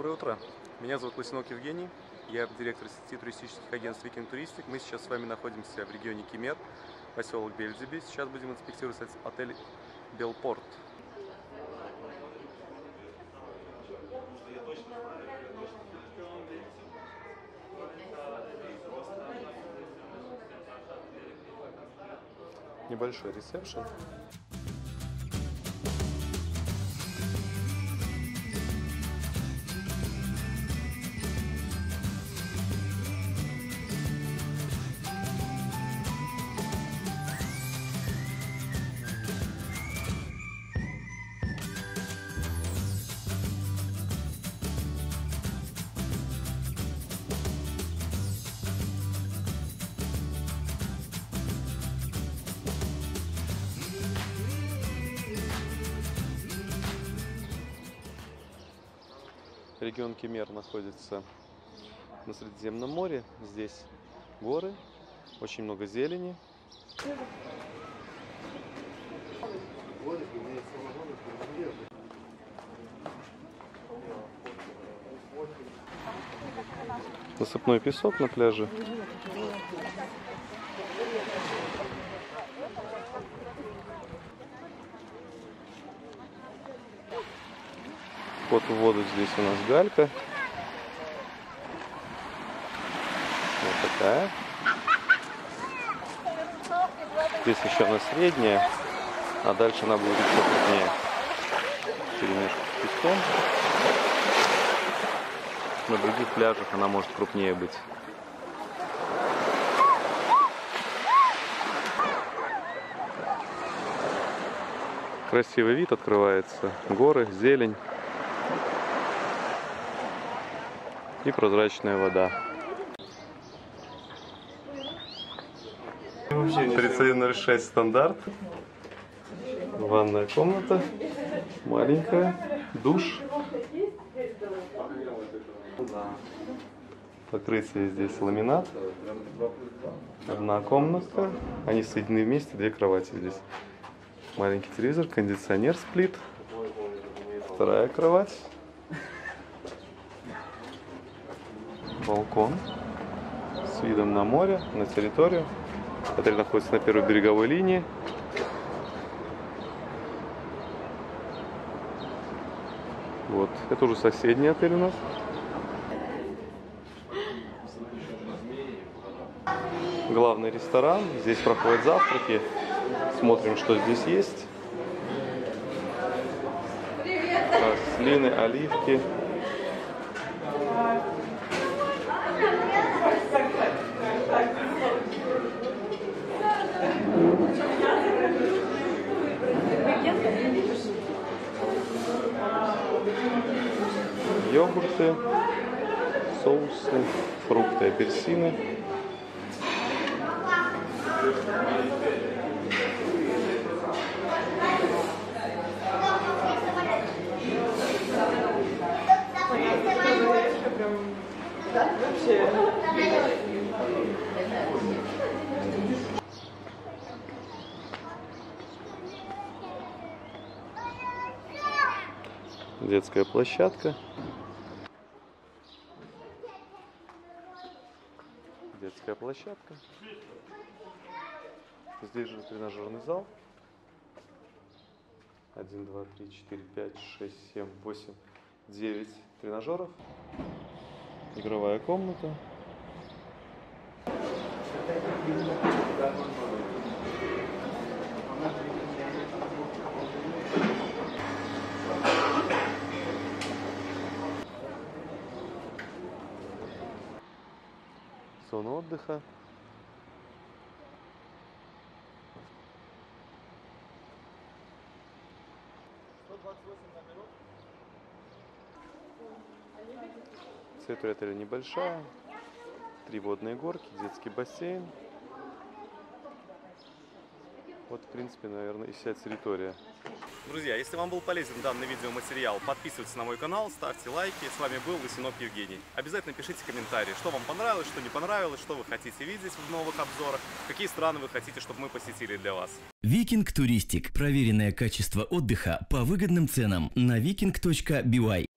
Доброе утро. Меня зовут Лысенок Евгений. Я директор сети туристических агентств Викинг Туристик. Мы сейчас с вами находимся в регионе Кемер, поселок Бельзеби. Сейчас будем инспектировать отель Белпорт. Небольшой ресепшн. Регион Кемер находится на Средиземном море. Здесь горы, очень много зелени. Насыпной песок на пляже. Вход в воду здесь у нас галька. Вот такая. Здесь еще она средняя, а дальше она будет еще крупнее. Перемешку с песком. На других пляжах она может крупнее быть. Красивый вид открывается. Горы, зелень. И прозрачная вода. 3106 стандарт. Ванная комната. Маленькая. Душ. Покрытие здесь ламинат. Одна комнатка. Они соединены вместе, две кровати здесь. Маленький телевизор, кондиционер, сплит. Вторая кровать. Балкон с видом на море, на территорию. Отель находится на первой береговой линии. Вот, это уже соседний отель у нас. Главный ресторан. Здесь проходят завтраки. Смотрим, что здесь есть. Маслины, оливки. Йогурты, соусы, фрукты, апельсины. Детская площадка. Детская площадка. Здесь же тренажерный зал. 1, 2, 3, 4, 5, 6, 7, 8, 9 тренажеров. Игровая комната. Зона отдыха. Территория отеля небольшая. 3 водные горки, детский бассейн. Вот, в принципе, наверное, и вся территория. Друзья, если вам был полезен данный видеоматериал, подписывайтесь на мой канал, ставьте лайки. С вами был Лысенок Евгений. Обязательно пишите комментарии, что вам понравилось, что не понравилось, что вы хотите видеть в новых обзорах, какие страны вы хотите, чтобы мы посетили для вас. Викинг Туристик. Проверенное качество отдыха по выгодным ценам на viking.by.